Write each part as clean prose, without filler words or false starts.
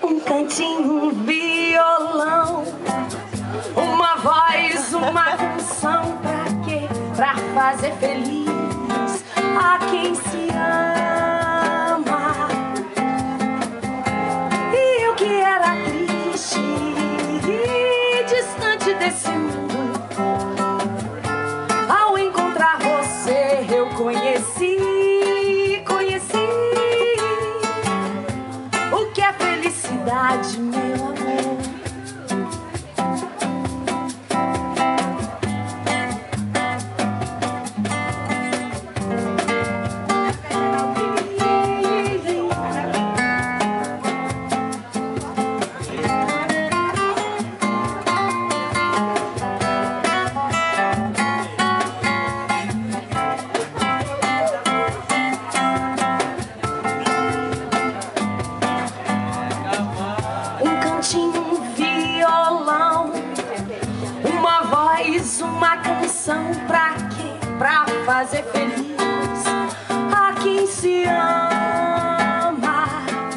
Um cantinho, um violão, uma voz, uma canção. Pra quê? Pra fazer feliz a quem se ama. E eu que era triste e distante desse mundo, ao encontrar você eu conheci o que é felicidade, meu amor. Um violão, uma voz, uma canção. Pra quê? Pra fazer feliz a quem se ama.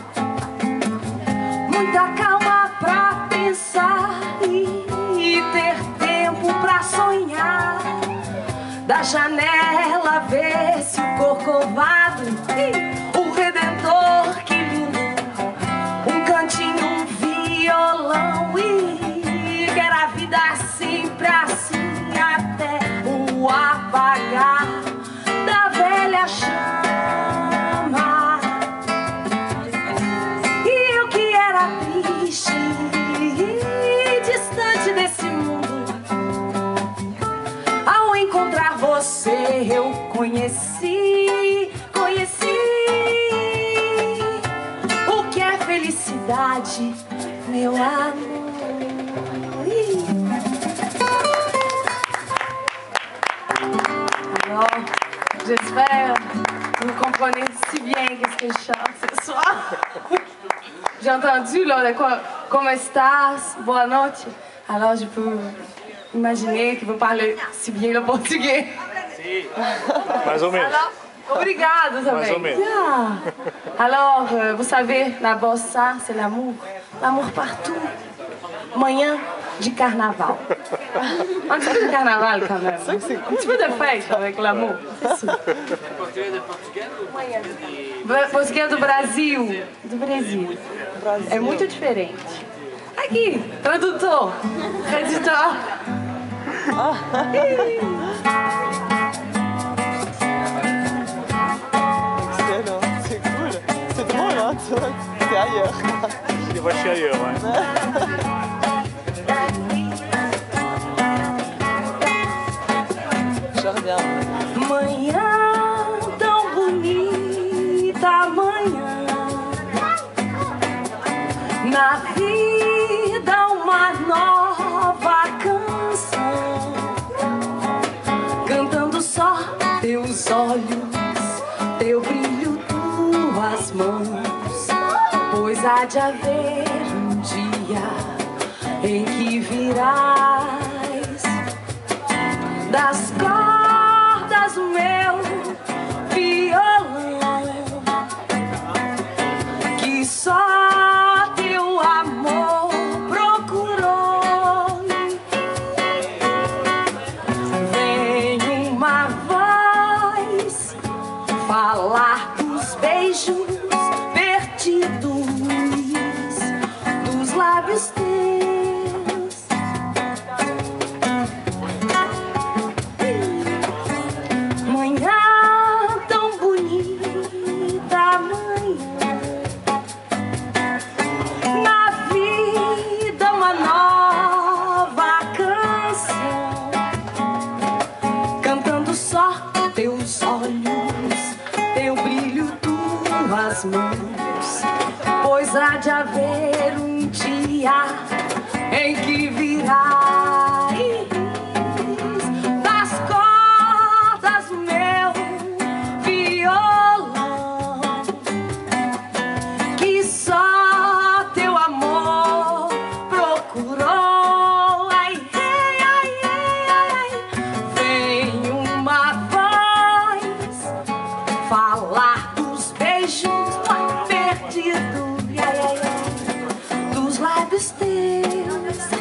Muita calma pra pensar e ter tempo pra sonhar. Da janela ver se o corcovado, o Redentor, que lindo. Um cantinho, um violão, e quero a vida sempre assim, até o apagar da velha chama. E eu que era triste e distante desse mundo, ao encontrar você eu conheci o que é felicidade, meu amor. Alors, j'espère que vous comprenez si bien qu'est-ce que je chante ce soir. J'ai entendu là, de quoi, como estás, boa noite. Alors je peux imaginer que vous parlez si bien le portugais. Sim, mais ou menos. Alors, obrigado também. Mais ou menos. Yeah. Alors, vous savez, la bossa, c'est l'amour. L'amour partout. Manhã de carnaval. Un petit peu de carnaval quand même. Un petit peu de fête avec l'amour. Português de Portugal ou Português do Brasil. Do Brasil. É muito diferente. Aqui, tradutor. Editor. Excellent, c'est cool. C'est drôle, hein, c'est ailleurs. il va chez ailleurs, ouais. Je reviens. Manhã tão bonita, manhã. Na vida uma nova canção, cantando só teus olhos, teu brilho, tuas mãos. Pois há de haver um dia em que virás das cordas do meu violão, que só teu amor procurou. Vem uma voz falar dos beijos perdidos dos lábios teus. Mãos, pois há de haver um dia em que virás das cordas do meu violão, que só teu amor procurou. Ai, ai, ai, ai, ai. Vem uma voz falar dos beijos perdidos, tristeza.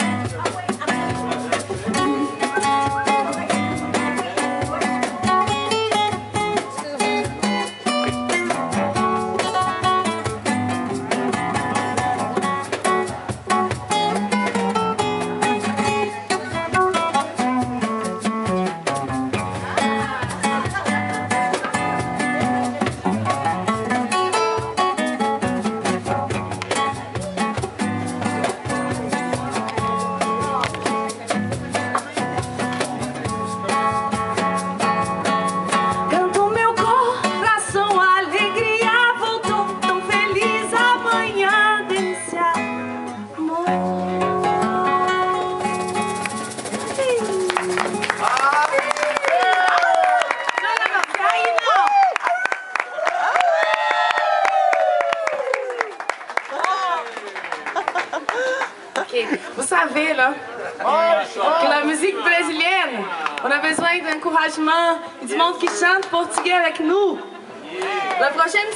Vous savez, là, que la musique brésilienne, on a besoin d'encouragement et du monde qui chante portugais avec nous. La prochaine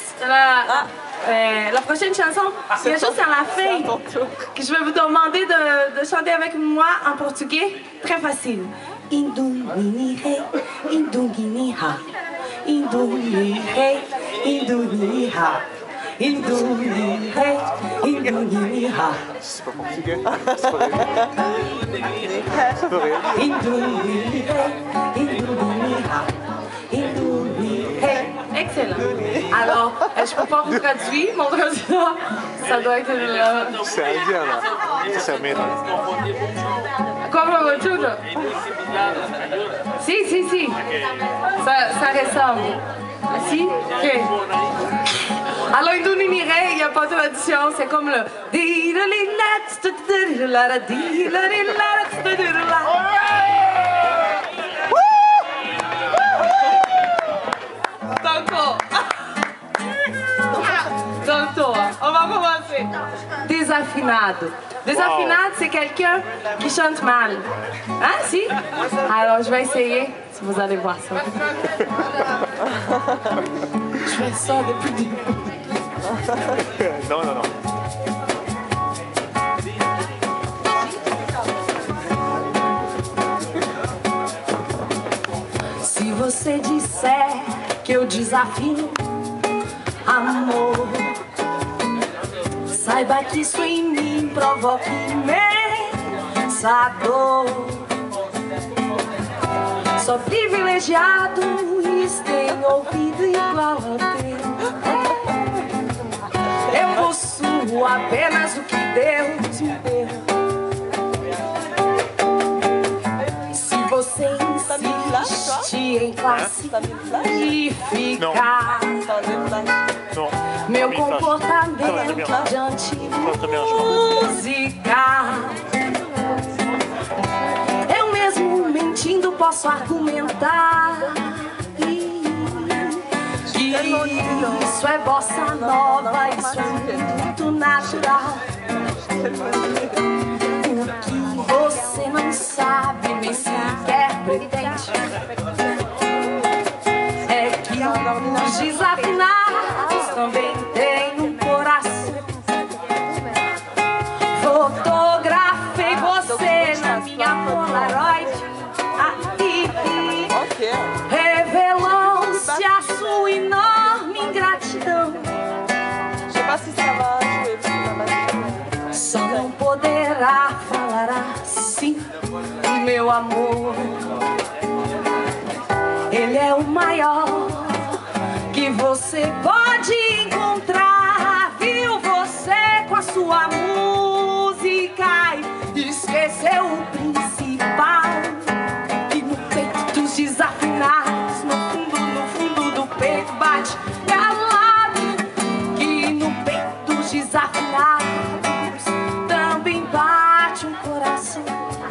chanson, il y a juste à la fin que je vais vous demander de chanter avec moi en portugais. Très facile. Indunire, induniniha, indunire, induniniha. Indunire, induniniha. C'est pas portugais. C'est pas vrai. Indunire, induniniha. Indunire. Excellent. Alors, je peux pas vous traduire, mon traducteur. Ça doit être C'est indien, là. C'est américain. Como tudo? Si, si, si. Ça ressemble. Si? Ok. Alors, Indunire, il n'y a pas de traduction, c'est comme le... Tanto, on va commencer. Désafinado. Désafinado, c'est quelqu'un qui chante mal. Hein, si? Alors, je vais essayer. Vous allez voir ça. Je fais ça depuis le début. Non, non, non. Se você disser que eu desafio, amor, saiba que isso em mim provoca imensa dor. Sou privilegiado e tenho ouvido igual ao teu. Eu possuo apenas o que Deus me deu. Se você insiste em classificar meu comportamento diante de música, eu mesmo mentindo posso argumentar que isso é bossa nova, isso é muito natural. O que você não sabe, nem sequer pretende, é que os desafinados também têm um coração. Fotografei você na minha Polaroid, revelou-se a sua enorme ingratidão. Só não poderá falar assim, meu amor. Ele é o maior que você pode encontrar. Viu você com a sua música e esqueceu o principal. E no peito dos desafinados, no fundo do peito bate calado. Que no peito dos desafinados também bate um coração.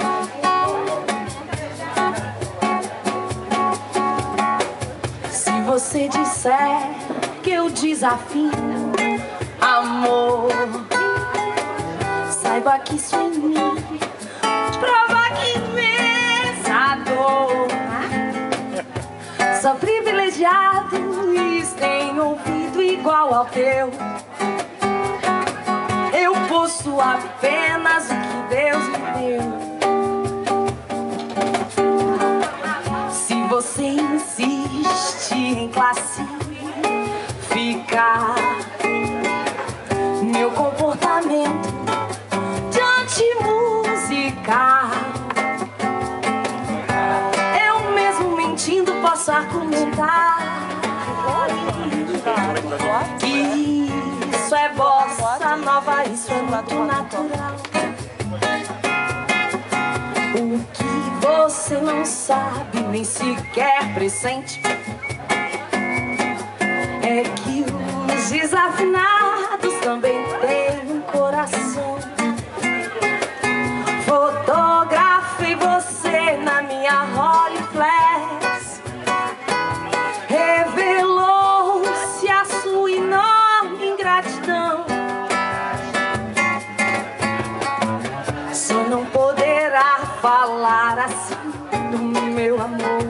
Se você disser que eu desafio, amor, saiba que isso em mim provoca imensa dor. Sou privilegiado e tenho ouvido igual ao teu. Eu Ouço apenas o que Deus me deu. Se você insiste em classificar meu comportamento de anti-musical, eu mesmo mentindo posso argumentar que isso é bossa nova, isso é muito natural. O que você não sabe, nem sequer pressente, é que os desafinados também têm um coração. Fotografei você na minha Rolleiflex, revelou-se a sua enorme ingratidão. Só não poderá falar assim do meu amor.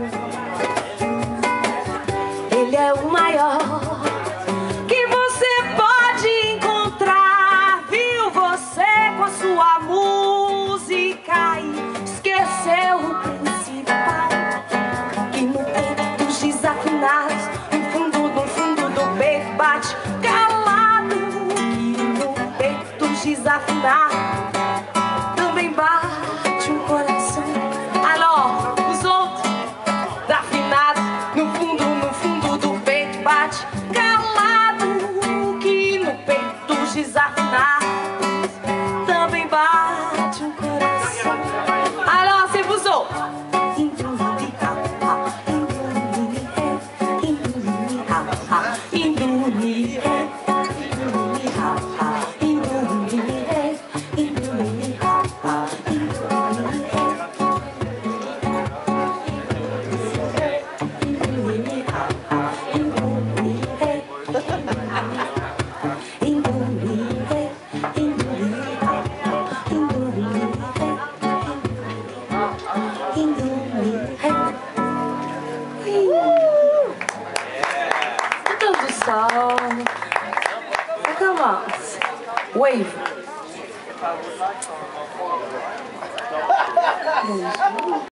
Ele é o maior que você pode encontrar. Viu você com a sua música e esqueceu o principal, que no peito dos desafinados, no fundo do peito bate calado, que no peito dos desafinados também bate um coração. Alô, os outros desafinados, no fundo do peito bate calado, que no peito dos desafinados também bate um coração. Alô, sempre os outros. Come on, wave.